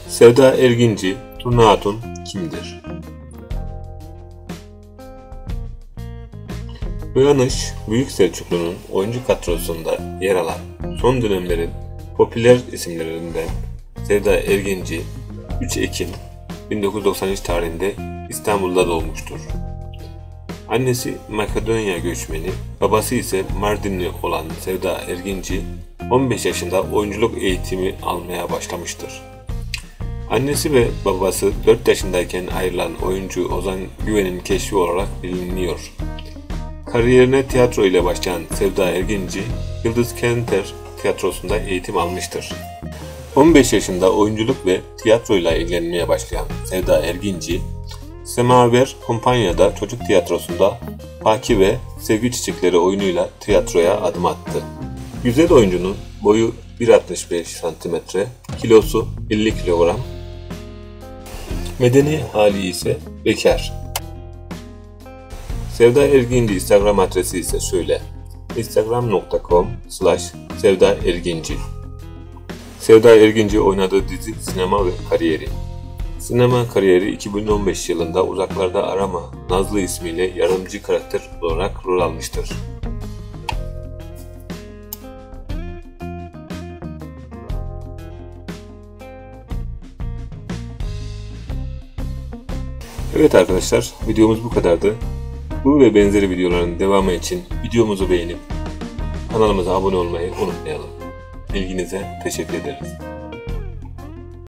Sevda Erginci, Turna Hatun kimdir? Uyanış, Büyük Selçuklu'nun oyuncu kadrosunda yer alan son dönemlerin popüler isimlerinden Sevda Erginci, 3 Ekim 1993 tarihinde İstanbul'da doğmuştur. Annesi Makedonya göçmeni, babası ise Mardinli olan Sevda Erginci, 15 yaşında oyunculuk eğitimi almaya başlamıştır. Annesi ve babası 4 yaşındayken ayrılan oyuncu Ozan Güven'in keşfi olarak biliniyor. Kariyerine tiyatro ile başlayan Sevda Erginci, Yıldız Kenter Tiyatrosu'nda eğitim almıştır. 15 yaşında oyunculuk ve tiyatroyla ilgilenmeye başlayan Sevda Erginci, Semaver Kumpanya'da çocuk tiyatrosunda Paki ve Sevgi Çiçekleri oyunuyla tiyatroya adım attı. Güzel oyuncunun boyu 1.65 cm, kilosu 50 kilogram, medeni hali ise bekar. Sevda Erginci Instagram adresi ise şöyle: instagram.com/Sevda Erginci. Sevda Erginci oynadığı dizi, sinema ve kariyeri. Sinema kariyeri 2015 yılında Uzaklarda Arama Nazlı ismiyle yardımcı karakter olarak rol almıştır. Evet arkadaşlar, videomuz bu kadardı. Bu ve benzeri videoların devamı için videomuzu beğenip kanalımıza abone olmayı unutmayalım. İlginize teşekkür ederiz.